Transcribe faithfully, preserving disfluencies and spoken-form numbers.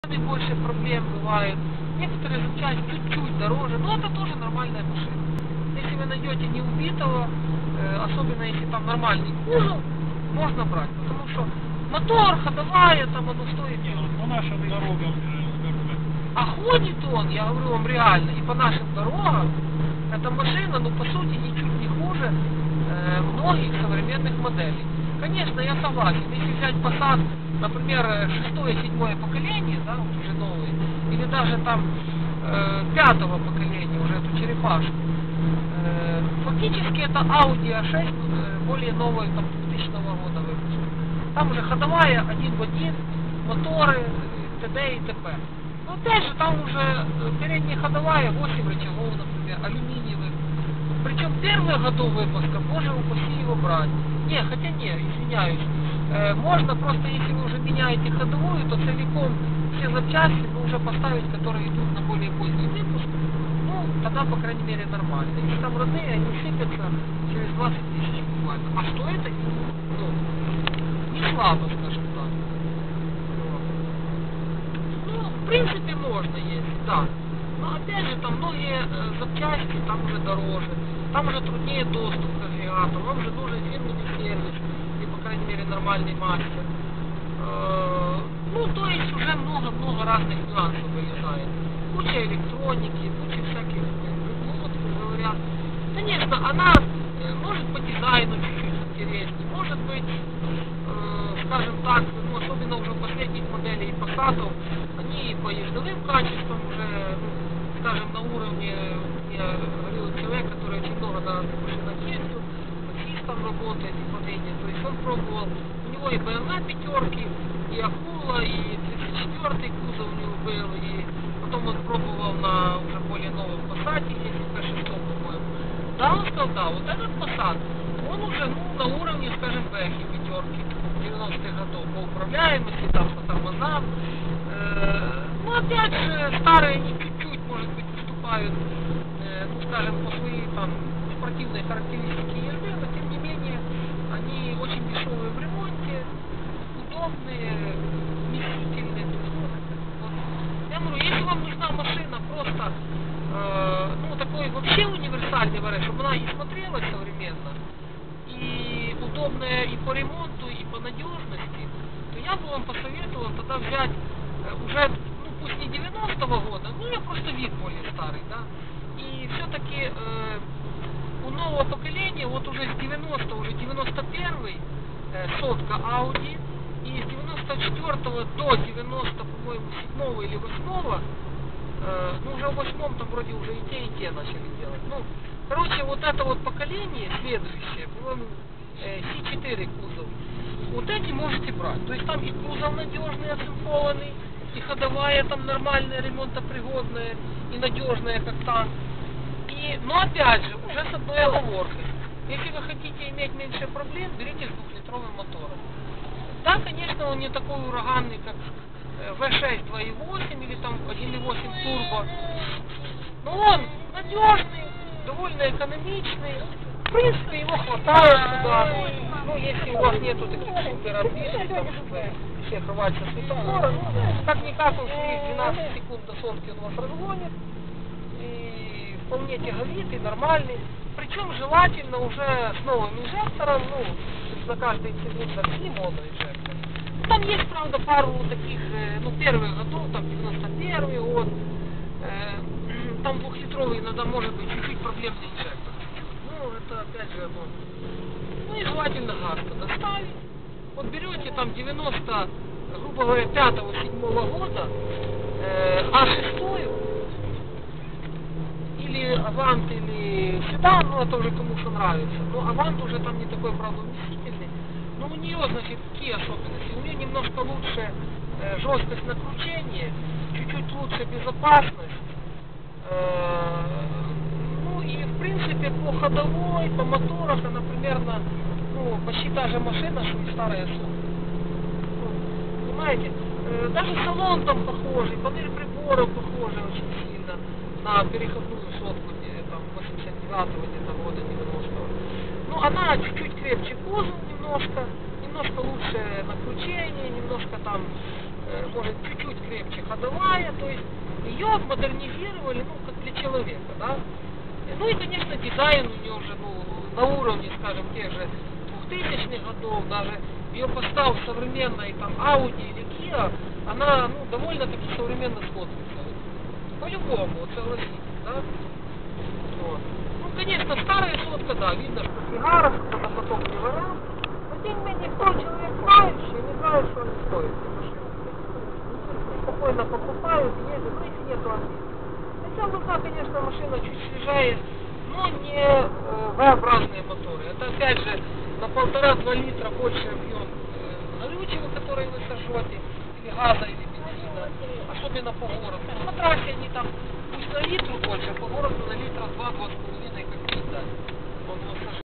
больше проблем бывает. Некоторые запчасти чуть-чуть дороже, но это тоже нормальная машина. Если вы найдете не убитого, э, особенно если там нормальный кузов, можно брать. Потому что мотор, ходовая, там оно стоит. По нашим дорогам. А ходит он, я говорю вам реально, и по нашим дорогам, эта машина, ну по сути, ничуть не хуже э, многих современных моделей. Конечно, я согласен, если взять Passat, например, шестое, седьмое поколение, да, вот уже новые, или даже там э, пятого поколения, уже эту черепашку, э, фактически это Audi а шесть, э, более новой, там, двухтысячного года выпуска. Там уже ходовая один в один, моторы, т.д. и т.п. Но опять же, там уже передняя ходовая, восемь рычагов, например, алюминиевых. Причем первые году выпуска, боже упаси его брать. Не, хотя не, извиняюсь. Э, можно просто, если вы уже меняете ходовую, то целиком все запчасти вы уже поставить, которые идут на более поздний выпуск. Ну, тогда, по крайней мере, нормально. Если там родные, они сыпятся через двадцать тысяч буквально. А что это? Ну, не слабо, скажем так. Ну, в принципе, можно есть, да. Но опять же, там многие э, запчасти там уже дороже. Там уже труднее доступ к агрегатору. Вам же нужен фирменный сервис. И, по крайней мере, нормальный мастер. Э, ну, то есть уже много-много разных нюансов вылезает. Куча электроники, куча всяких, ну, вот, говорят. Конечно, она э, может по дизайну чуть-чуть интереснее. Может быть, э, скажем так, ну, особенно уже последних моделей Passat, они по ездовым качествам уже, ну, скажем, на уровне, я говорил человек, который очень много на машинах ездил, таксистом работает и падение, то есть он пробовал, у него и бэ эм вэ пятерки, и Акула, и тридцать четвёртый кузов у него был, и потом он пробовал на уже более новом Passat, если пэ шесть, по-моему. Да, он сказал, да, вот этот Passat, он уже, ну, на уровне, скажем, Бэхи пятерки девяностых годов по управляемости, там, по тормозам. Э, ну, опять же, старые они чуть-чуть, может быть, уступают, э, ну, скажем, по своей там спортивной характеристике езды, но тем не менее они очень дешевые в ремонте, удобные, вместительные. Вот. Я говорю, если вам нужна машина просто, э, ну, такой вообще универсальный вариант, чтобы она и смотрелась современно, и удобная и по ремонту, и по надежности, то я бы вам посоветовал тогда взять э, уже, ну, пусть не девяностого года, ну, я просто вид более старый, да, и все-таки э, у нового поколения, вот уже с девяностого, уже девяносто первый э, сотка Audi, и с девяносто четвёртого до девяносто, по-моему, седьмого или восьмого, э, ну, уже в восьмом там вроде уже и те, и те начали делать, ну, короче, вот это вот поколение следующее, по-моему, э, си четыре кузов, вот эти можете брать, то есть там и кузов надежный, оцинкованный, и ходовая там нормальная, ремонтопригодная и надежная, как танк. И, но опять же, уже с одной оговоркой. Если вы хотите иметь меньше проблем, берите с двухлитровым мотором. Да, конечно, он не такой ураганный, как вэ шесть два и восемь или там один и восемь турбо. Но он надежный, довольно экономичный. В принципе, его хватает сюда. Ну, если у вас нету таких супер амбиций, там, чтобы всех рвать со светофора, ну, как-никак он своих двенадцать секунд до сотки он вас разгонит. И вполне тяговитый, нормальный. Причем желательно уже с новым инжектором, ну, то есть на каждый цилиндр с моноинжектор. Ну, там есть, правда, пару таких, ну, первых годов, там, девяносто первый год, э, там двухлитровый иногда может быть чуть-чуть проблемный инжектор. Ну, это опять же, ну, ну и желательно газ доставить. Вот берете там девяносто, грубо говоря, пятого-седьмого года, э, а шесть, или Авант, или Седан, ну это уже кому что нравится. Но Авант уже там не такой, правда, вместительный. Но у нее, значит, какие особенности? У нее немножко лучше э, жесткость накручения, чуть-чуть лучше безопасность. Э, ну и в принципе по ходовой, по моторах она примерно, ну, почти та же машина, что и старая сотка. Ну, понимаете? Э, даже салон там похожий, панель приборов похожая очень сильно на переходную сотку там, восемьдесят девятого где-то года, девяностого. Ну, она чуть-чуть крепче кузов немножко, немножко лучше накручение, немножко там э, может, чуть-чуть крепче ходовая, то есть ее модернизировали, ну, как для человека, да. Ну и, конечно, дизайн у нее уже, ну, на уровне, скажем, тех же двухтысячных годов, даже ее постав современной, там, Audi или Kia, она, ну, довольно-таки современно смотрится. По-любому, вот согласитесь, да. Вот. Ну, конечно, старая сотка, да, видно, что сигара, что на потом не вариант. Но, тем не менее, кто человек знающий, не знает, что они стоят. Спокойно покупают, ездят, ну, если нет возможности. Хотя нужна, конечно, машина чуть свежая, но не э, V-образные моторы. Это, опять же, на полтора-два литра больше объем э, горючего, который вы сожжете, или газа, или бензина, особенно по городу. По трассе они там, пусть на литру больше, а по городу на литра два-два с половиной, как видно, он его сожжет.